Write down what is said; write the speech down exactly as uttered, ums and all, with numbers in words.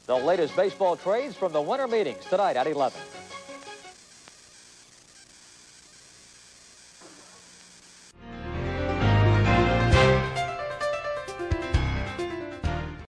The latest baseball trades from the winter meetings tonight at eleven.